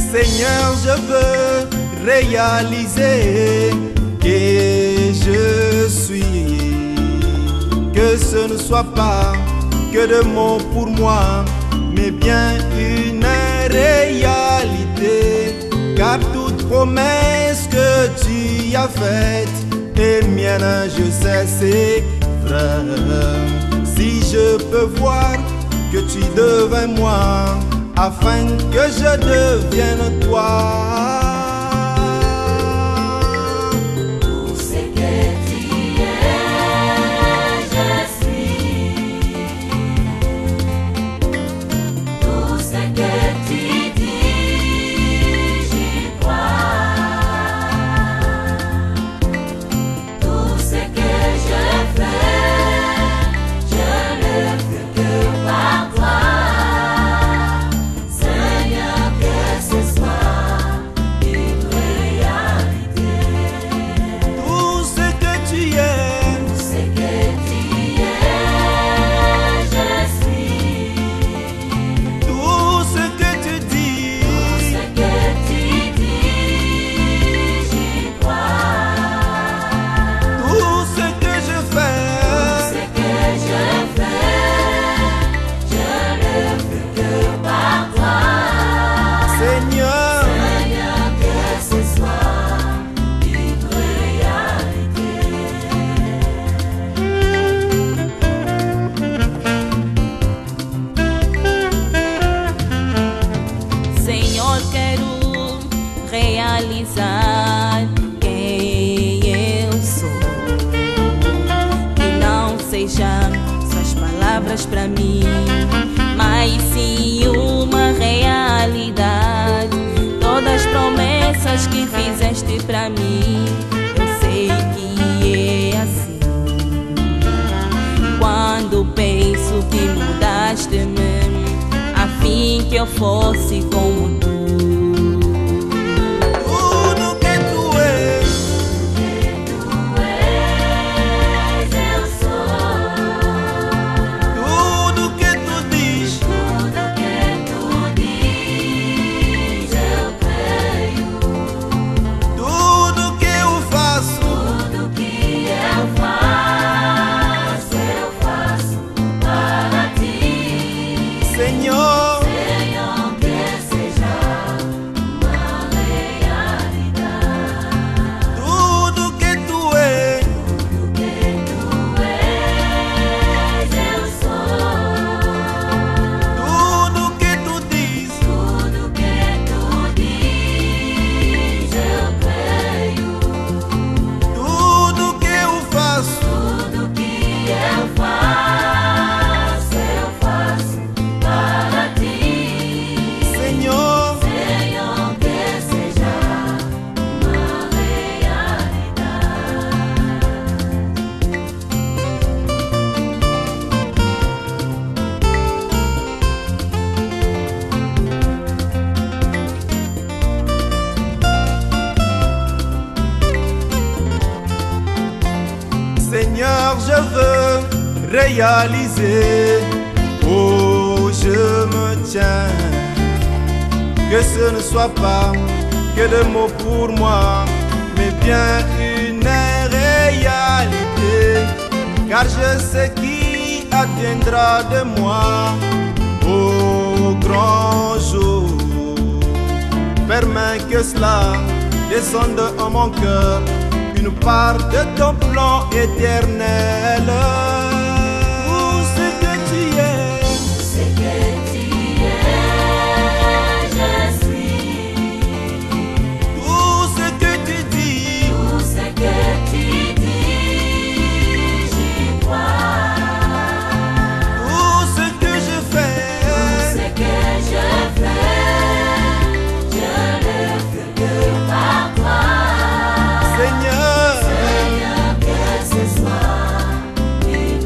Seigneur, je veux réaliser que je suis, que ce ne soit pas que de mots pour moi, mais bien une réalité. Car toute promesse que tu as faite est mienne, je sais, c'est vrai. Si je peux voir que tu devins moi, afin que je devienne toi. Tout ce que tu es, je suis. Tout ce que tu dis, j'y crois. Tout ce que je fais, je le fais que par toi. Realizar quem eu sou, que não sejam suas palavras para mim, mas sim uma realidade. Todas as promessas que fizeste para mim, eu sei que é assim. Quando penso que mudaste-me, a fim que eu fosse como tu. Senhor, que seja uma realidade. tudo que tu és, Eu sou. tudo que tu diz, Tudo que tu diz, eu creio. tudo que eu faço, Tudo que eu faço para ti. Senhor, Que seja uma realidade. Seigneur, je veux réaliser, oh je me tiens, que ce ne soit pas que de mots pour moi, mais bien une réalité, car je sais qui adviendra de moi au grand jour. Permets que cela descende en mon cœur, une part de ton plan éternel. Tout ce que tu es, Ce que tu es, je suis. tout ce que tu dis, Tout ce que tu dis, j'y crois. tout ce que je Tout fais, ce que je fais, je le fais que par toi. Seigneur, Que ce soit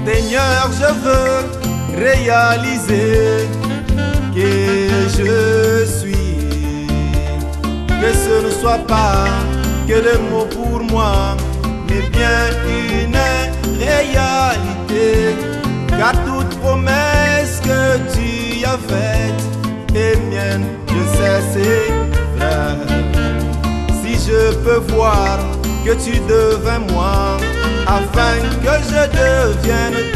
Seigneur, je veux réaliser que je suis, que ce ne soit pas que des mots pour moi, mais bien une réalité. Car toute promesse que tu as faite est mienne, je sais c'est vrai. Si je peux voir que tu deviens moi, afin que je devienne